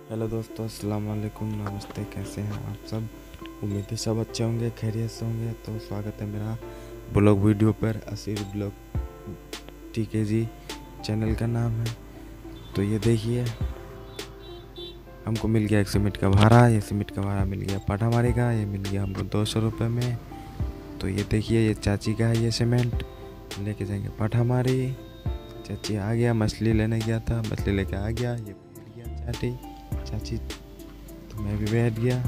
Hello दोस्तों, अस्सलाम वालेकुम, नमस्ते। कैसे हैं आप सब? उम्मीद है सब अच्छे होंगे, खैरियत से होंगे। तो स्वागत है मेरा ब्लॉग वीडियो पर। असीर ब्लॉग, ठीक है जी, चैनल का नाम है। तो ये देखिए, हमको मिल गया एक सीमेंट का भाड़ा। ये सीमेंट का भाड़ा मिल गया पाठामारी का। ये मिल गया हमको 200 रुपये में। तो ये देखिए, ये चाची का है। ये सीमेंट लेके जाएंगे पाठामारी। चाची आ गया, मछली लेने गया था, मछली लेके आ गया। ये बैठ गया चाची, तो मैं भी बैठ गया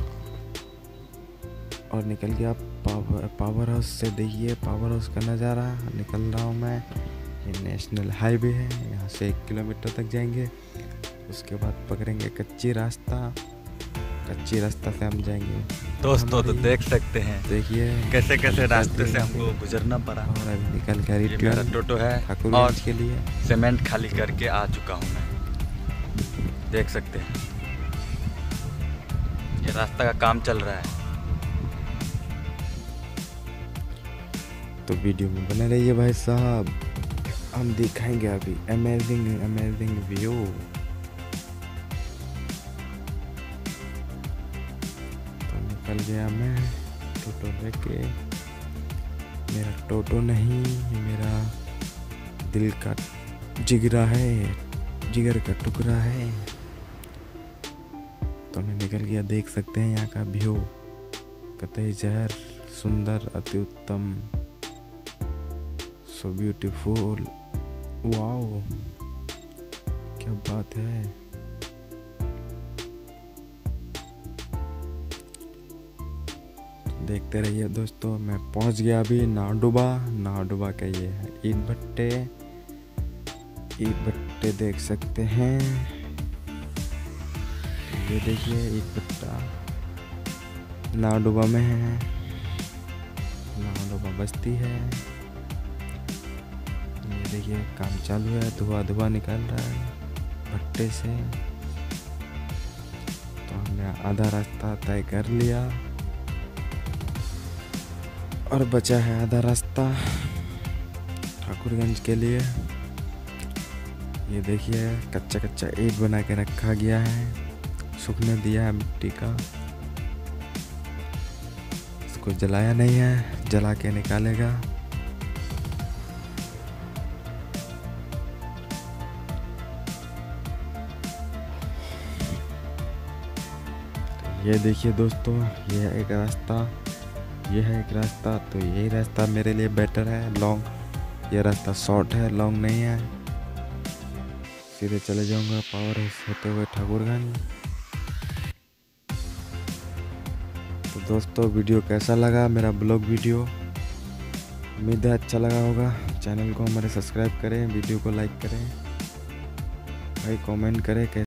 और निकल गया पावर हाउस से। देखिए पावर हाउस का नज़ारा। निकल रहा हूँ मैं। ये नेशनल हाईवे है, यहाँ से 1 किलोमीटर तक जाएंगे। उसके बाद पकड़ेंगे कच्ची रास्ता से हम जाएंगे दोस्तों। तो देख सकते हैं, देखिए कैसे कैसे रास्ते से हमको गुजरना पड़ा। और अभी निकल गया ये मेरा टोटो है और ठाकुरगंज के लिए। सीमेंट खाली करके आ चुका हूँ मैं। देख सकते हैं, ये रास्ता का काम चल रहा है। तो वीडियो में बने रहिए भाई साहब, हम दिखाएंगे अभी अमेजिंग व्यू। तो निकल गया मैं टोटो लेके। मेरा टोटो नहीं, मेरा दिल का जिगरा है, जिगर का टुकड़ा है। तो मैं निकल गया। देख सकते हैं यहाँ का व्यू, कतई जहर, सुंदर, अति उत्तम, सो ब्यूटीफुल। वाओ, क्या बात है। देखते रहिए दोस्तों। मैं पहुंच गया अभी नावडुबा का। ये है ईट भट्टे देख सकते हैं। ये देखिए ईट भट्टा नावडुबा में है। नावडुबा बस्ती है। ये देखिए काम चालू है, धुआं निकल रहा है भट्टे से। तो हमने आधा रास्ता तय कर लिया और बचा है आधा रास्ता ठाकुरगंज के लिए। ये देखिए कच्चा ईंट बना के रखा गया है, सूखने दिया है मिट्टी का। इसको जलाया नहीं है, जला के निकालेगा। ये देखिए दोस्तों, ये है एक रास्ता। तो यही रास्ता मेरे लिए बेटर है, लॉन्ग। ये रास्ता शॉर्ट है, लॉन्ग नहीं है। सीधे चले जाऊंगा पावर हाउस होते हुए ठाकुरगंज। तो दोस्तों, वीडियो कैसा लगा मेरा ब्लॉग वीडियो? उम्मीद है अच्छा लगा होगा। चैनल को हमारे सब्सक्राइब करें, वीडियो को लाइक करें, भाई कमेंट करें।